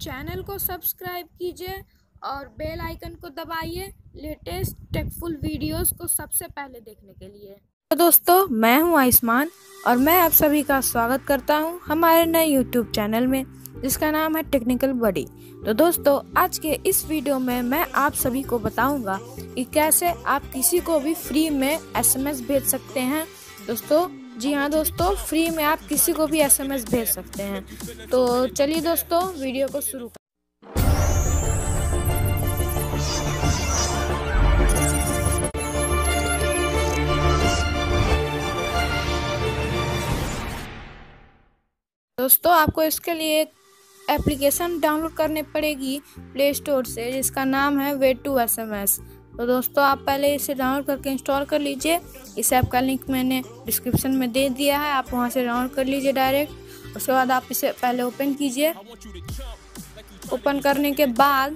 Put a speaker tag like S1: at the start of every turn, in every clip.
S1: Channel को subscribe कीजिए और बेल आइकन को दबाइए लेटेस्ट टेकफुल वीडियोस को सबसे पहले देखने के लिए। तो दोस्तों, मैं हूं आयुष्मान और मैं आप सभी का स्वागत करता हूं हमारे नए यूट्यूब चैनल में जिसका नाम है टेक्निकल बडी। तो दोस्तों, आज के इस वीडियो में मैं आप सभी को बताऊंगा कि कैसे आप किसी को भी फ्री में एसएमएस भेज सकते हैं। दोस्तों, जी हाँ दोस्तों, फ्री में आप किसी को भी एसएमएस भेज सकते हैं। तो चलिए दोस्तों, वीडियो को शुरू करें। दोस्तों, आपको इसके लिए एक एप्लीकेशन डाउनलोड करनी पड़ेगी प्ले स्टोर से जिसका नाम है वे टू एसएमएस। तो दोस्तों, आप पहले इसे डाउनलोड करके इंस्टॉल कर लीजिए। इस ऐप का लिंक मैंने डिस्क्रिप्शन में दे दिया है, आप वहां से डाउनलोड कर लीजिए डायरेक्ट। उसके बाद आप इसे पहले ओपन कीजिए। ओपन करने के बाद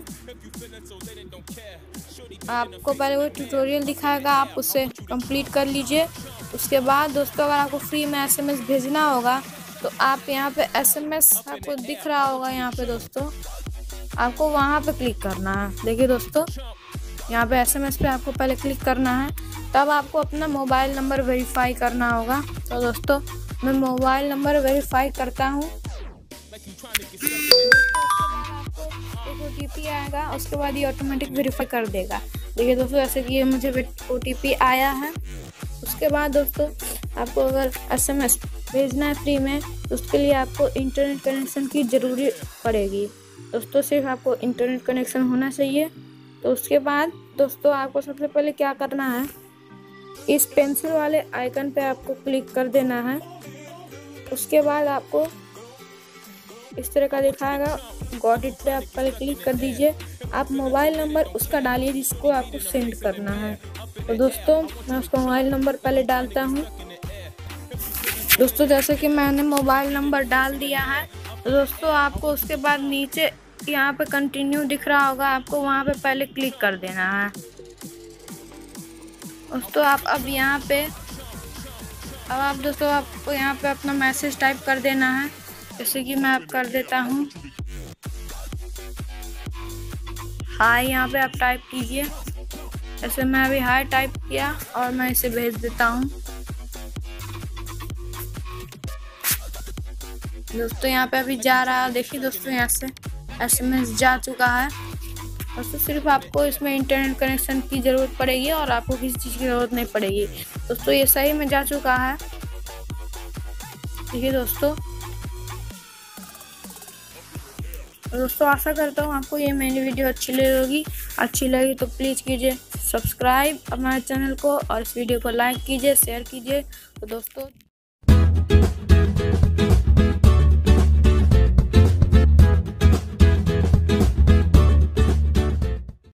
S1: आपको पहले वो ट्यूटोरियल दिखाएगा, आप उसे कंप्लीट कर लीजिए। उसके बाद दोस्तों, अगर आपको फ्री में एसएमएस भेजना होगा तो आप यहाँ पे एसएमएस आपको दिख रहा होगा, यहाँ पे दोस्तों आपको वहाँ पे क्लिक करना है। देखिए दोस्तों, यहाँ पे एसएमएस पे आपको पहले क्लिक करना है, तब आपको अपना मोबाइल नंबर वेरीफाई करना होगा। तो दोस्तों, मैं मोबाइल नंबर वेरीफाई करता हूँ। एक ओटीपी आएगा, उसके बाद ये ऑटोमेटिक वेरीफाई कर देगा। देखिए दोस्तों, जैसे कि ये मुझे ओटीपी आया है। उसके बाद दोस्तों, आपको अगर एसएमएस भेजना है फ्री में तो उसके लिए आपको इंटरनेट कनेक्शन की ज़रूरी पड़ेगी। दोस्तों, सिर्फ आपको इंटरनेट कनेक्शन होना चाहिए। तो उसके बाद दोस्तों, आपको सबसे पहले क्या करना है, इस पेंसिल वाले आइकन पे आपको क्लिक कर देना है। उसके बाद आपको इस तरह का दिखाएगा, गॉट इट पे आप पहले क्लिक कर दीजिए। आप मोबाइल नंबर उसका डालिए जिसको आपको सेंड करना है। तो दोस्तों, मैं उसका मोबाइल नंबर पहले डालता हूँ। दोस्तों, जैसे कि मैंने मोबाइल नंबर डाल दिया है, तो दोस्तों आपको उसके बाद नीचे यहाँ पे कंटिन्यू दिख रहा होगा, आपको वहाँ पे पहले क्लिक कर देना है। दोस्तों, आप अब यहाँ पे दोस्तों आपको यहाँ पे अपना मैसेज टाइप कर देना है, जैसे कि मैं अब कर देता हूँ हाय। यहाँ पे आप टाइप कीजिए, जैसे मैं अभी हाय टाइप किया और मैं इसे भेज देता हूँ। दोस्तों, यहाँ पे अभी जा रहा है, देखिए दोस्तों यहाँ से एसएमएस जा चुका है। दोस्तों, सिर्फ आपको इसमें इंटरनेट कनेक्शन की ज़रूरत पड़ेगी और आपको किसी चीज़ की ज़रूरत नहीं पड़ेगी। दोस्तों, ये सही में जा चुका है। देखिए दोस्तों, आशा करता हूँ आपको ये मेरी वीडियो अच्छी लगी तो प्लीज़ कीजिए सब्सक्राइब हमारे चैनल को और इस वीडियो को लाइक कीजिए, शेयर कीजिए। तो दोस्तों